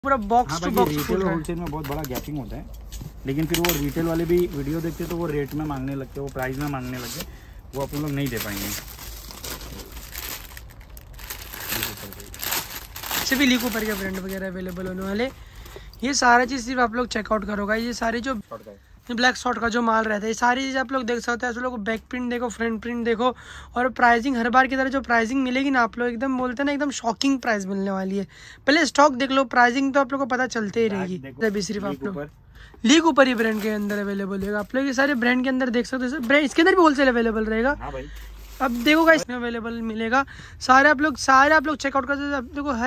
पूरा box to box retail और wholesale में बहुत बड़ा गैपिंग होता है, लेकिन फिर वो रिटेल वाले भी वीडियो देखते तो वो रेट में मांगने लगते, वो प्राइस में मांगने लगते, वो अपन लोग नहीं दे पाएंगे। से भी लीक ऊपर के ब्रांड वगैरह अवेलेबल होने वाले, ये सारा चीज़ सिर्फ आप लोग चेकआउट करोगा। ये सारे जो ब्लैक शॉर्ट का जो माल रहता है, ये सारी चीज़ आप लोग देख सकते हैं। आप लोग बैक प्रिंट देखो, फ्रंट प्रिंट देखो, और प्राइसिंग हर बार की तरह जो प्राइसिंग मिलेगी ना, आप लोग एकदम बोलते हैं ना, एकदम शॉकिंग प्राइस मिलने वाली है। पहले स्टॉक देख लो, प्राइसिंग तो आप लोग को पता चलते ही रहेगी। अभी सिर्फ आप लोग लीक ऊपर ही ब्रांड के अंदर अवेलेबल होगा। आप लोग ये सारे ब्रांड के अंदर देख सकते हो, ब्रांड इसके अंदर भी होलसेल अवेलेबल रहेगा। अब देखो गाइस, इसमें अवेलेबल मिलेगा सारे आप लोग चेकआउट कर सकते हो। आप देखो हर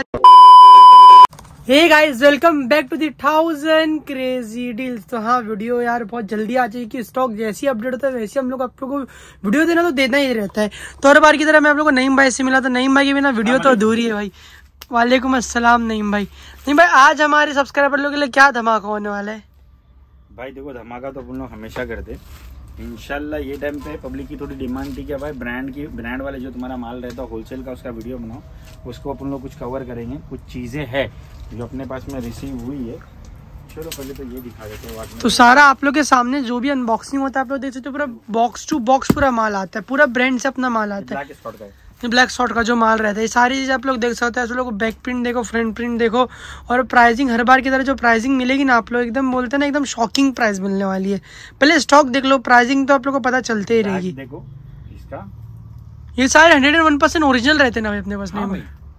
hey guys, welcome back to the 1000 crazy deals. तो हाँ, वीडियो यार बहुत जल्दी आ जाएगी। स्टॉक जैसी अपडेट होता है वैसे हम लोग आप लोगों को वीडियो देना तो देना ही रहता है। तो हर बार की तरह मैं आप लोग को नईम भाई से मिला, तो नईम भाई के बिना वीडियो तो अधूरी है भाई। वालेकुम अस्सलाम नईम भाई। नईम भाई, आज हमारे सब्सक्राइबर लोगों के लिए क्या धमाका होने वाला है? भाई देखो, धमाका तो अपन लोग हमेशा करते इंशाल्लाह। ये टाइम पे पब्लिक की थोड़ी डिमांड थी कि भाई ब्रांड वाले जो तुम्हारा माल रहता है होलसेल का, उसका वीडियो बनाओ, उसको अपन लोग कुछ कवर करेंगे। कुछ चीजें है जो अपने पास में रिसीव हुई है। चलो पहले तो ये दिखा देते हैं। तो सारा आप लोग के सामने जो भी अनबॉक्सिंग होता है आप लोग देख सकते हो, पूरा बॉक्स टू बॉक्स पूरा माल आता है, पूरा ब्रांड से अपना माल आता है। ब्लैक शॉर्ट का जो माल रहता है, ये सारी चीज़ आप लोग देख सकते हैं। आप लोग बैक प्रिंट देखो, फ्रंट प्रिंट देखो, और प्राइसिंग हर बार की तरह जो प्राइसिंग मिलेगी ना, आप लोग एकदम बोलते हैं ना, एकदम शॉकिंग प्राइस मिलने वाली है। पहले स्टॉक देख लो, प्राइसिंग तो आप लोग को पता चलते ही रहेगी। देखो इसका, ये सारे 101% ओरिजिनल रहते हैं ना अपने पास। नहीं भाई,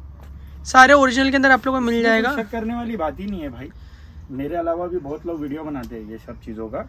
सारे ओरिजिनल के अंदर आप लोग को मिल जाएगा। शक करने वाली बात ही नहीं है भाई। मेरे अलावा भी बहुत लोग वीडियो बनाते हैं ये सब चीजों का।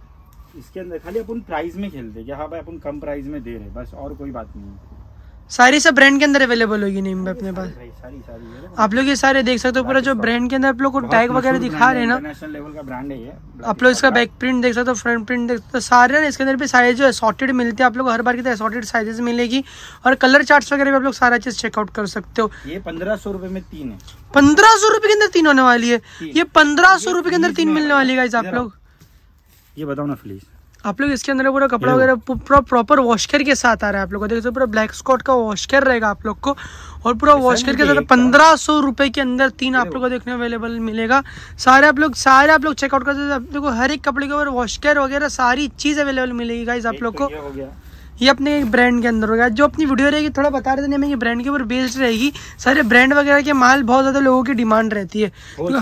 इसके अंदर खाली अपन प्राइस में खेलते हैं कि हाँ भाई अपन कम प्राइस में दे रहे, बस, और कोई बात नहीं है। सारी सब ब्रांड के अंदर अवेलेबल होगी नहीं अपने पास। सारी आप लोग ये सारे देख सकते हो, पूरा जो ब्रांड के अंदर आप लोग को टैग वगैरह दिखा रहे हैं ना, इंटरनेशनल लेवल का ब्रांड है ये। आप लोग इसका बैक प्रिंट देख सकते हो, फ्रंट प्रिंट देख सकते हो, सारे ना इसके अंदर भी साइज जो असॉर्टेड मिलते हैं। आप लोग हर बार की तरह असॉर्टेड साइजेस मिलेगी, और कलर चार्ट्स वगैरह भी आप लोग सारा चीज चेकआउट कर सकते हो। ये 1500 रुपए में 3 है। 1500 रुपए के अंदर 3 होने वाली है। ये 1500 रुपए के अंदर 3 मिलने वाली है। आप लोग ये बताओ ना प्लीज। आप लोग इसके अंदर पूरा कपड़ा वगैरह पूरा प्रॉपर वॉशकर के साथ आ रहा है। आप लोग को देखो, पूरा ब्लैक स्कॉट का वॉशकर रहेगा आप लोग को, और पूरा वॉशकर के साथ 1500 रुपए के अंदर 3 आप लोग को देखने अवेलेबल मिलेगा। सारे आप लोग चेकआउट कर सकते हो। देखो हर एक कपड़े के ऊपर वॉशकर वगैरह सारी चीज अवेलेबल मिलेगी गाइस आप लोग को। ये अपने ब्रांड के अंदर होगा। जो अपनी वीडियो रहेगी थोड़ा बता रहे थे हमें, ये ब्रांड के ऊपर बेस्ड रहेगी। सारे ब्रांड वगैरह के माल बहुत ज्यादा लोगों की डिमांड रहती है,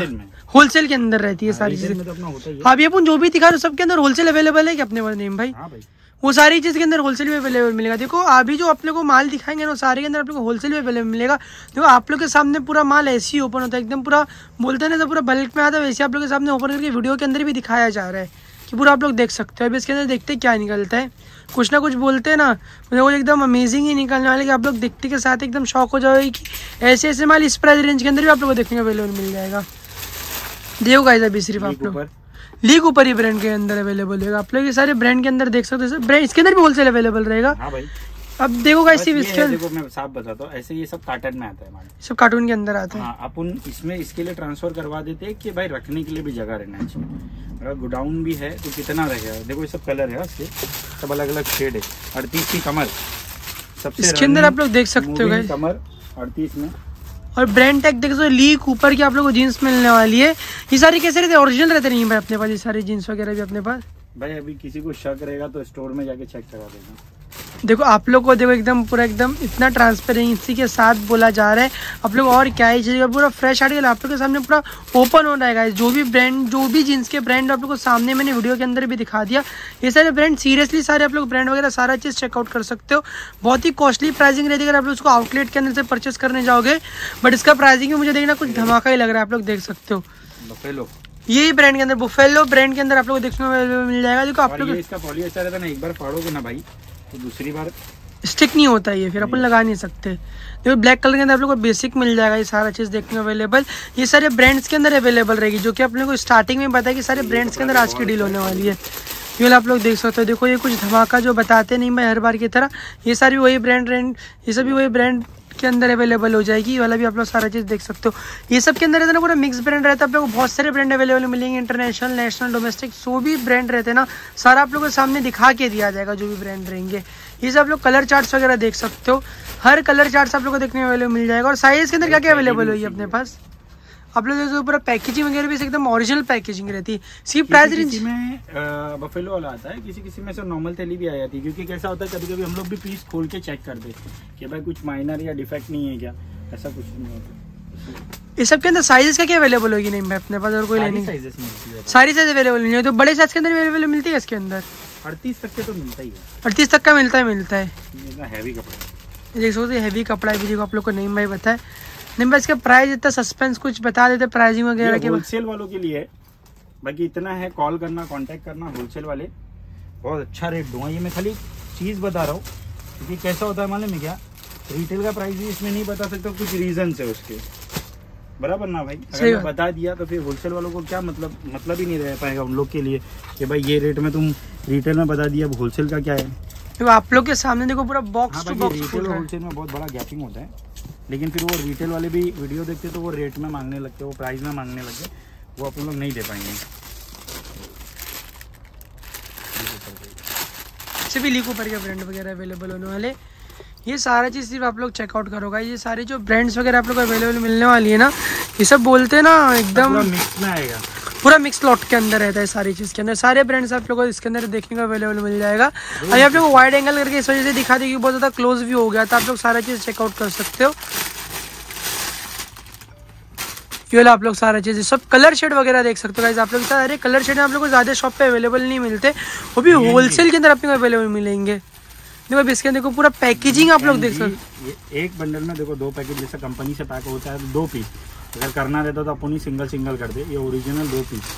होलसेल के अंदर रहती है सारी चीजें। अभी अपन जो भी दिखा रहे सबके अंदर होलसेल अवेलेबल है कि अपने पास नेम भाई? वो सारी चीज के अंदर होलसेल भी अवेलेबल मिलेगा। देखो अभी जो अपने को माल दिखाएंगे ना, सारे के अंदर आप लोग को होलसेल भी अवेलेबल मिलेगा। देखो आप लोग के सामने पूरा माल ऐसे ही ओपन होता है, एकदम पूरा बोलते हैं ना, पूरा बल्क में आता है, वैसे आप लोग के सामने ओपन करके वीडियो के अंदर भी दिखाया जा रहा है कि पूरा आप लोग देख सकते हो। अभी इसके अंदर देखते क्या निकलता है, कुछ ना कुछ बोलते हैं ना, वो एकदम अमेजिंग ही निकलने वाले कि आप लोग देखते के साथ एकदम शॉक हो जाओगे कि ऐसे ऐसे माल इस प्राइस रेंज के अंदर भी आप लोग को देखने को अवेलेबल मिल जाएगा। देखो गाइस, अभी सिर्फ आप लोग लीक ऊपर ही ब्रांड के अंदर अवेलेबल होगा। आप लोग ये सारे ब्रांड के अंदर देख सकते हो, ब्रांड इसके अंदर भी होलसेल अवेलेबल रहेगा। अब देखो गाइस, इसके देखो मैं साफ बताता हूँ, ऐसे ये सब कार्टन में आता है हमारे, सब कार्टून के अंदर आता है। अपन इसमें इसके लिए ट्रांसफर करवा देते हैं कि भाई रखने के लिए भी जगह रहना चाहिए। अगर गोडाउन भी है तो कितना रहेगा। देखो ये सब कलर है, इसके सब अलग अलग शेड है। 38 की कमर सबसे इसके अंदर आप लोग देख सकते हो गाइस, कमर 38 में। और ब्रांड टैग देख सकते हो, लीक ऊपर की आप लोग को जीन्स मिलने वाली है। ये सारे कैसे रहते हैं? ओरिजिनल रहते नहीं भाई अपने पास, ये सारे जीन्स वगैरह भी अपने पास। भाई अभी किसी को शक रहेगा तो स्टोर में जाके चेक करा देगा। देखो आप लोग को, देखो एकदम पूरा एकदम इतना ट्रांसपेरेंसी के साथ बोला जा रहा है। आप लोग और क्या ही चाहिए, पूरा फ्रेश आर्टिकल आप लोग के सामने पूरा ओपन हो रहा है। जो भी ब्रांड, जो भी जीन्स के ब्रांड आप लोग को सामने मैंने वीडियो के अंदर भी दिखा दिया। ये सारे ब्रांड सीरियसली सारे आप लोग ब्रांड वगैरह सारा चीज़ चेकआउट कर सकते हो। बहुत ही कॉस्टली प्राइसिंग रहती है अगर आप लोग उसको आउटलेट के अंदर से परचेस करने जाओगे, बट इसका प्राइसिंग भी मुझे देखना कुछ धमाका ही लग रहा है। आप लोग देख सकते हो यही ब्रांड के अंदर, बुफेलो ब्रांड के अंदर आप लोग को देखने को मिल जाएगा। देखो आप लोग इसका पॉलिएस्टर है ना, एक बार फाड़ोगे ना भाई तो दूसरी बार स्टिक नहीं होता है, फिर अपन लगा नहीं सकते। देखो ब्लैक कलर के अंदर आप लोग को बेसिक मिल जाएगा। ये सारा चीज़ देखने को अवेलेबल, ये सारे ब्रांड्स के अंदर अवेलेबल रहेगी, जो कि अपने को स्टार्टिंग में बताया कि सारे ब्रांड्स के अंदर आज की डील होने वाली है। ये वाला आप लोग देख सकते हो। देखो ये कुछ धमाका जो बताते नहीं मैं हर बार की तरह, ये सारी वही ब्रांड ये सभी वही ब्रांड के अंदर अवेलेबल हो जाएगी। ये वाला भी आप लोग सारा चीज़ देख सकते हो। ये सब के अंदर रहता है ना, पूरा मिक्स ब्रांड रहता है। आप लोग को बहुत सारे ब्रांड अवेलेबल मिलेंगे, इंटरनेशनल, नेशनल, डोमेस्टिक, जो भी ब्रांड रहते हैं ना, सारा आप लोगों के सामने दिखा के दिया जाएगा जो भी ब्रांड रहेंगे। ये सब आप लोग कलर चार्ट्स वगैरह देख सकते हो। हर कलर चार्ट्स आप लोग को देखने अवेलेबल मिल जाएगा। और साइज के अंदर क्या क्या अवेलेबल होगी अपने पास? आप लोग देखो पूरा पैकेजिंग वगैरह भी एकदम ओरिजिनल पैकेजिंग रहती है। इसकी प्राइस रेंज में बफेलो वाला आता है, किसी किसी में से नॉर्मल थैली भी आ जाती है, क्योंकि कैसा होता है कभी कभी हम लोग भी पीस खोल के चेक करते हैं कि भाई कुछ माइनर या डिफेक्ट नहीं है क्या, ऐसा कुछ नहीं होता। इस सब के अंदर साइजेस क्या क्या अवेलेबल होगी? नहीं मैं अपने पास और कोई लेनी सारी साइज अवेलेबल नहीं है, तो बड़े साइज के अंदर अवेलेबल मिलती है इसके अंदर? 38 तक के तो मिलता ही है, 38 तक का मिलता है। हैवी कपड़ा देख सकते हैवी कपड़ा है भी, देखो आप लोग को नहीं भाई बताए नहीं भाई। इसका प्राइस इतना सस्पेंस कुछ बता देते प्राइसिंग वगैरह के? होलसेल वालों के लिए बाकी इतना है, कॉल करना, कांटेक्ट करना। होलसेल वाले बहुत अच्छा रेट दूंगा। ये मैं खाली चीज बता रहा हूँ क्योंकि कैसा होता है मालूम है क्या, रिटेल का प्राइस भी इसमें नहीं बता सकता, कुछ रीजन है उसके, बराबर ना भाई। अगर मैं बता दिया तो फिर होलसेल वालों को क्या मतलब ही नहीं रह पाएगा उन लोग के लिए कि भाई ये रेट में तुम रिटेल में बता दिया, अब होलसेल का क्या है। तो आप लोग के सामने देखो पूरा बॉक्स टू बॉक्स। रिटेल और होलसेल में बहुत बड़ा गैपिंग होता है, लेकिन फिर वो रिटेल वाले भी वीडियो देखते तो वो रेट में मांगने लगते, वो प्राइस में मांगने लगते, वो अपन लोग नहीं दे पाएंगे। भी लीको पर के ब्रांड वगैरह अवेलेबल होने वाले, ये सारा चीज़ सिर्फ आप लोग चेकआउट करोगा। ये सारे जो ब्रांड्स वगैरह आप लोग को अवेलेबल मिलने वाली है ना, ये सब बोलते हैं ना एकदम मिक्स में आएगा, पूरा मिक्स लॉट के अंदर रहता है सारी चीज़ के अंदर। सारे ब्रांड्स आप लोगों को इसके अंदर देखने को अवेलेबल मिल जाएगा। अभी आप लोग को वाइड एंगल करके इस वजह से दिखा देगी, बहुत ज़्यादा क्लोज व्यू हो गया, तो आप लोग सारा चीज़ चेकआउट कर सकते हो। ये आप लोग सारा चीज़ सब कलर शेड वगैरह देख सकते हो गाइस। आप लोग सारे कलर शेड आप लोग को ज़्यादा शॉप पे अवेलेबल नहीं मिलते, वो भी होलसेल के अंदर अपने को अवेलेबल मिलेंगे। देखो इसके अंदर देखो पूरा पैकेजिंग आप लोग देख सकते हो। एक बंडल में देखो 2 पैकेट जैसा कंपनी से पैक होता है, तो 2 पीस अगर करना रहता तो अपन ही सिंगल कर दे। ये ओरिजिनल 2 पीस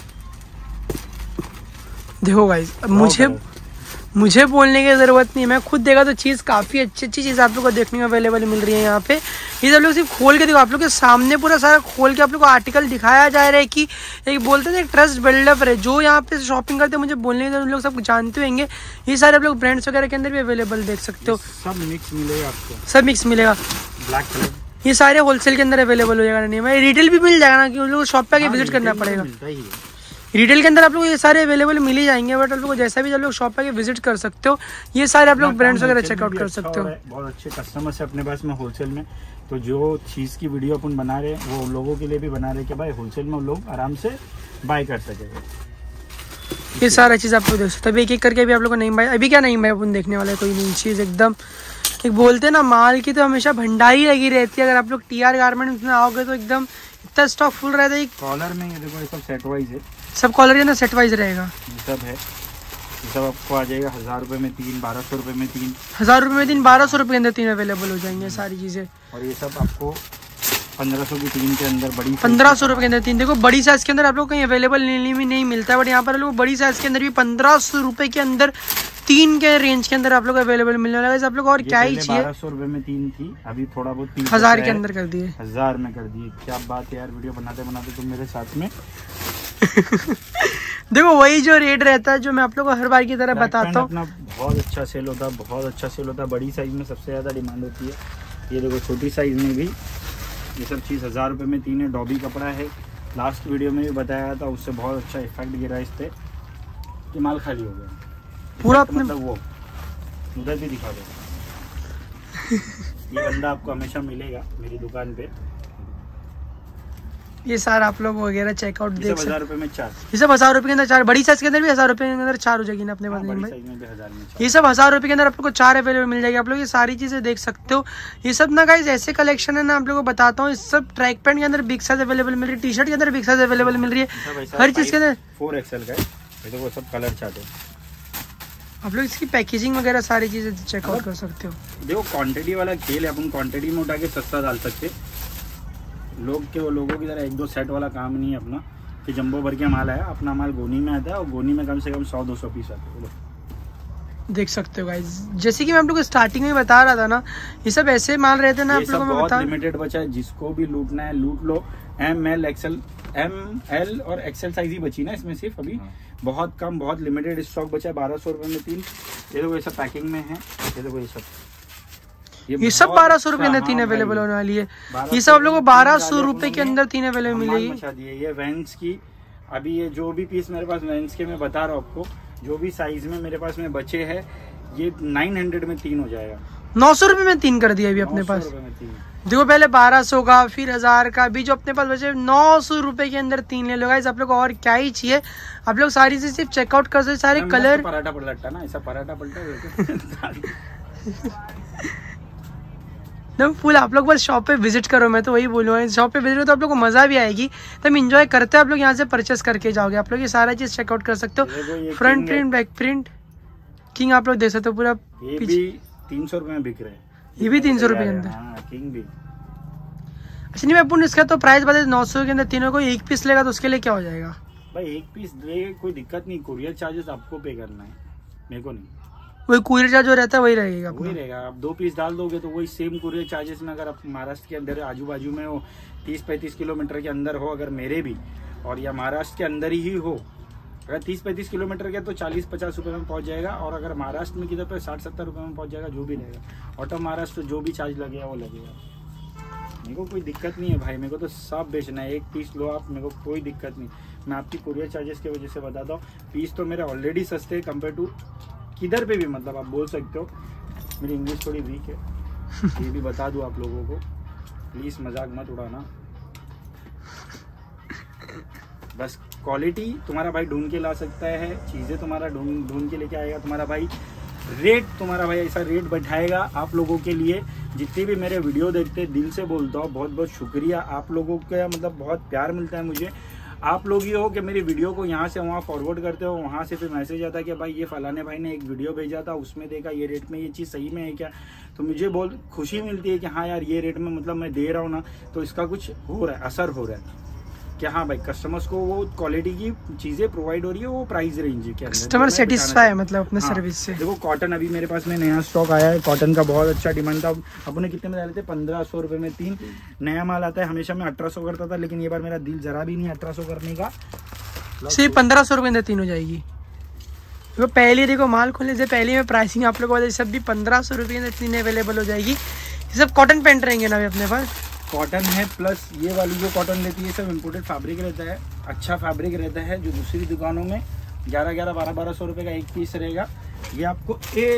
देखो गाइस। मुझे बोलने की जरूरत नहीं, मैं खुद देखा तो चीज़ काफ़ी अच्छी चीज़ आप लोग को देखने में अवेलेबल मिल रही है यहाँ पे। ये सब लोग सिर्फ खोल के देखो, आप लोग के सामने पूरा सारा खोल के आप लोग को आर्टिकल दिखाया जा रहा है कि एक बोलते हैं ट्रस्ट बिल्डअप है। जो यहाँ पे शॉपिंग करते हैं मुझे बोलने के लोग सब जानते होंगे। ये सारे आप लोग ब्रांड्स वगैरह के अंदर भी अवेलेबल देख सकते हो, सब मिक्स मिलेगा आपको, सब मिक्स मिलेगा। ब्लैक कलर ये सारे होलसेल के अंदर अवेलेबल हो जाएगा। नहीं मैं रिटेल भी मिल जाएगा ना, कि उन लोग शॉप पे आके विजिट करना पड़ेगा। रिटेल के अंदर आप लोग ये सारे अवेलेबल मिल ही जाएंगे, बट आप लोग जैसा भी आप लोग शॉप पे विजिट कर सकते हो। ये सारे आप लोग ब्रांड्स वगैरह चेकआउट कर सकते हो। बहुत अच्छे कस्टमर्स है अपने पास में होलसेल में, तो जो चीज़ की वीडियो अपन बना रहे हैं वो लोगों के लिए भी बना रहे हैं कि भाई होलसेल में लोग आराम से बाय कर सके। ये सारा चीज़ आप लोग देख सकते हो। एक एक करके भी आप लोग को नहीं भाई, अभी क्या नहीं भाई अपन देखने वाले कोई नहीं चीज़ एकदम। एक बोलते हैं ना माल की तो हमेशा भंडारी लगी रहती है। अगर आप लोग TR गारमेंट्स में आओगे तो एकदम इतना स्टॉक फुल रहता है। कॉलर में ये देखो ये सब सेट वाइज है, सब कॉलर के ना सेट वाइज रहेगा। ये सब है, ये सब आपको आ जाएगा 1000 रुपये में 3, 1200 रुपये में 3, 1000 रुपये में 3, 1200 रुपये के अंदर 3 अवेलेबल हो जाएंगे सारी चीज़ें। और ये सब आपको 1500 की 3 के अंदर, बड़ी 1500 रुपये के अंदर 3। देखो बड़ी साइज के अंदर आप लोग कहीं अवेलेबल नहीं मिलता है, बट यहाँ पर लोग बड़ी साइज के अंदर भी 1500 रुपये के अंदर 3 के रेंज के अंदर आप लोग अवेलेबल मिलने वाला है। आप लोग और क्या ही चाहिए। 1200 रुपये में 3 थी, अभी थोड़ा बहुत 1000 के अंदर कर दिए, 1000 में कर दिए। क्या बात है यार, वीडियो बनाते बनाते तुम मेरे साथ में। देखो वही जो रेट रहता है जो मैं आप लोग को हर बार की तरह बताता हूँ। अपना बहुत अच्छा सेल होता है, बहुत अच्छा सेल होता है। बड़ी साइज में सबसे ज़्यादा डिमांड होती है। ये देखो छोटी साइज में भी ये सब चीज़ 1000 रुपये में 3 है। डॉबी कपड़ा है, लास्ट वीडियो में भी बताया था, उससे बहुत अच्छा इफेक्ट गिरा इस पे कि माल खाली हो गया पूरा अपने, मतलब वो उधर भी दिखा दो। ये बंदा आपको हमेशा मिलेगा मेरी दुकान पे। ये सारा आप लोग वगैरह चेकआउट देख सकते हैं। 1000 रुपये में 4, ये सब 1000 रुपये के अंदर 4। बड़ी साइज के अंदर भी 1000 रुपये के अंदर 4 हो जाएगी ना अपने पास में भाई। ये सब 1000 रुपये के अंदर आप लोग को 4 अवेलेबल मिल जाएगी। आप लोग ये सारी चीजें देख सकते हो। ये सब ना गाइस ऐसे कलेक्शन है ना, आप लोगों को बताता हूँ। इस सब ट्रैक पैंट के अंदर बिग साइज अवेलेबल मिल रही है, टी-शर्ट के अंदर बिग साइज अवेलेबल मिल रही है, हर चीज के अंदर 4XL का है। देखो सब कलर चार्ट है। आप लोग इसकी पैकेजिंग वगैरह सारी चीजें चेकआउट कर सकते हो। देखो क्वांटिटी वाला खेल है, अपन क्वांटिटी में उठा के सस्ता डाल सकते। लोगों की तरह 1-2 सेट वाला काम नहीं है अपना कि जंबो भर के माल आया। अपना माल गोनी में आता है और गोनी में कम से कम 100-200 पीस आते हैं। देख सकते हो गाइस, जैसे कि मैं आप लोग को स्टार्टिंग में बता रहा था ना, ये सब ऐसे माल रहते हैं ना। आप लोगों को बहुत लिमिटेड बचा है, जिसको भी लूटना है लूट लो। ML और XL साइज ही बची ना इसमें सिर्फ अभी। बहुत कम, बहुत लिमिटेड स्टॉक बचा है। 1200 रुपये में 3। ये देखो ये सब पैकिंग में है। ये देखो ये सब 1200 रुपये के अंदर 3 अवेलेबल होने वाली है। ये सब आप लोगों को 1200 रुपये के अंदर 3 अवेलेबल मिलेगी। ये वैंस की अभी ये जो भी पीस मेरे पास वैंस के मैं बता रहा हूँ आपको, जो भी साइज में मेरे पास में बचे हैं, ये 900 में 3 हो जाएगा। 900 रुपये में 3 कर दिया अभी अपने पास। देखो पहले 1200 का फिर 1000 का, अभी जो अपने पास बचे 900 रुपए के अंदर 3 ले लो गाइस। आप लोग को और क्या ही चाहिए, आप लोग सारी चीज सिर्फ चेकआउट कर सकते, सारे कलर। पराठा पलटा ना, ऐसा पराठा पलटा एकदम फुल। आप लोग बस शॉप पे विजिट करो, मैं तो वही बोलूँगा, शॉप पे विजिट करो तो आप लोग को मजा भी आएगी, तब इंजॉय करते हैं आप लोग यहाँ से परचेस करके जाओगे। आप लोग ये सारा चीज चेकआउट कर सकते हो, front print back print king आप लोग देख सकते हो पूरा। ये भी 300 रुपए में बिक रहे हैं, ये भी 300 रुपए के अंदर। किंग भी। अच्छा नहीं, अपन इसका तो प्राइस बता 900 के अंदर तीनों को एक पीस लेगा तो उसके लिए क्या हो जाएगा भाई? एक पीस ले कोई दिक्कत नहीं, कुरियर चार्जेस आपको पे करना है, मेरे को नहीं। वही कुरियर चार्ज जो रहता है वही रहेगा, वही रहेगा। आप 2 पीस डाल दोगे तो वही सेम कुरियर चार्जेस में, अगर आप महाराष्ट्र के अंदर आजू बाजू में हो, 30-35 किलोमीटर के अंदर हो अगर मेरे भी, और या महाराष्ट्र के अंदर ही हो, अगर 30-35 किलोमीटर के तो 40-50 रुपये में पहुंच जाएगा, और अगर महाराष्ट्र में किधर पे 60-70 रुपये में पहुंच जाएगा, जो भी रहेगा। ऑटो महाराष्ट्र जो भी चार्ज लगेगा वो लगेगा। मेरे को कोई दिक्कत नहीं है भाई, मेरे को तो सब बेचना है, एक पीस लो आप, मेरे को कोई दिक्कत नहीं। मैं आपकी कुरियर चार्जेस की वजह से बताता हूँ, पीस तो मेरे ऑलरेडी सस्ते हैं कंपेयर टू किधर पे भी, मतलब आप बोल सकते हो। मेरी इंग्लिश थोड़ी वीक है, ये भी बता दूँ आप लोगों को, प्लीज़ मजाक मत उड़ाना। बस क्वालिटी तुम्हारा भाई ढूंढ के ला सकता है, चीज़ें तुम्हारा ढूंढ के लेके आएगा तुम्हारा भाई, रेट तुम्हारा भाई ऐसा रेट बैठाएगा आप लोगों के लिए। जितने भी मेरे वीडियो देखते हैं, दिल से बोलता हूँ बहुत बहुत शुक्रिया आप लोगों का, मतलब बहुत प्यार मिलता है मुझे। आप लोग ये हो कि मेरी वीडियो को यहाँ से वहाँ फॉरवर्ड करते हो, वहाँ से फिर मैसेज आता है कि भाई ये फलाने भाई ने एक वीडियो भेजा था, उसमें देखा ये रेट में ये चीज़ सही में है क्या, तो मुझे बहुत खुशी मिलती है कि हाँ यार ये रेट में मतलब मैं दे रहा हूँ ना, तो इसका कुछ हो रहा है, असर हो रहा है कि हाँ भाई कस्टमर्स को वो क्वालिटी की चीजें प्रोवाइड हो रही है, वो प्राइस रेंज के अंदर कस्टमर सेटिस्फाई है मतलब अपने सर्विस से। देखो कॉटन अभी मेरे पास में नया स्टॉक आया है, कॉटन का बहुत अच्छा डिमांड था। अपने कितने में डाले थे? 1500 रुपए में 3 नया माल आता है। हमेशा मैं 1800 करता था, लेकिन ये बार मेरा दिल जरा भी नहीं 1800 करने का, सिर्फ 1500 रुपए में 3 हो जाएगी। देखो पहले देखो माल खोलने से पहले में प्राइसिंग आप लोग को सब भी 1500 रुपये में 3 अवेलेबल हो जाएगी। ये सब कॉटन पैंट रहेंगे ना अपने पास, कॉटन है, प्लस ये वाली जो कॉटन लेती है सब इम्पोर्टेड फैब्रिक रहता है, अच्छा फैब्रिक रहता है, जो दूसरी दुकानों में 1100-1200 रुपये का एक पीस रहेगा। ये आपको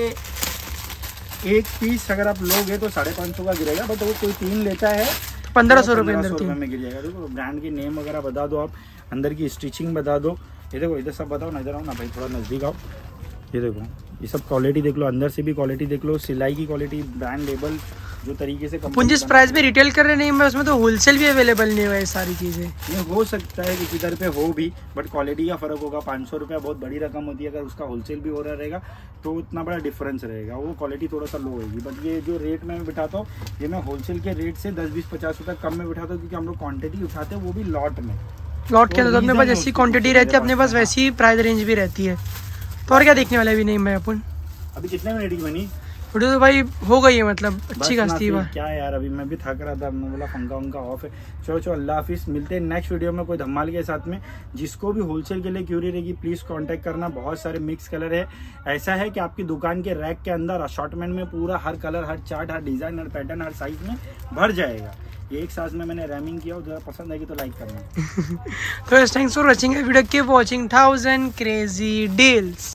एक पीस अगर आप लोगे तो 550 का गिरेगा, बट वो कोई 3 लेता है 1500 रुपये में गिर जाएगा। देखो ब्रांड की नेम वगैरह बता दो, आप अंदर की स्टिचिंग बता दो। ये देखो इधर सब बताओ ना, इधर आओ ना भाई, थोड़ा नज़दीक आओ। ये देखो ये सब क्वालिटी देख लो, अंदर से भी क्वालिटी देख लो, सिलाई की क्वालिटी, ब्रांड लेबल जो तरीके से अपन जिस प्राइस में रिटेल कर रहे नहीं है उसमें तो होलसेल भी अवेलेबल नहीं हुआ है सारी चीजें। ये हो सकता है कि किधर पे हो भी, बट क्वालिटी का फर्क होगा। 500 रुपया बहुत बड़ी रकम होती है, अगर उसका होलसेल भी हो रहा रहेगा तो उतना बड़ा डिफरेंस रहेगा, वो क्वालिटी थोड़ा सा लो होगी। बट ये जो रेट में मैं बिठाता हूँ, ये मैं होलसेल के रेट से 10-20-50 रुपये कम में बिठाता हूँ, क्योंकि हम लोग क्वान्टिटी उठाते हैं, वो भी लॉट में। लॉट के अंदर अपने पास जैसी क्वांटिटी रहती है अपने पास वैसी प्राइस रेंज भी रहती है। तो और क्या देखने वाले भी नहीं मैं अपन। अभी कितने मिनट की बनी वीडियो? तो भाई हो गई है, मतलब अच्छी खासी बात। क्या यार, अभी मैं भी थक रहा था, मैं बोला पंखा उनका ऑफ है। चलो अल्लाह हाफिज, मिलते हैं नेक्स्ट वीडियो में कोई धमाल के साथ में। जिसको भी होलसेल के लिए क्यूरी रहेगी प्लीज कांटेक्ट करना। बहुत सारे मिक्स कलर है, ऐसा है कि आपकी दुकान के रैक के अंदर असॉर्टमेंट में पूरा हर कलर, हर चार्ट, हर डिजाइन, हर पैटर्न, हर साइज में भर जाएगा। ये एक साथ में मैंने रैमिंग किया, जरा पसंद आएगी तो लाइक करना। तो thanks for watching video, keep watching 1000 crazy deals.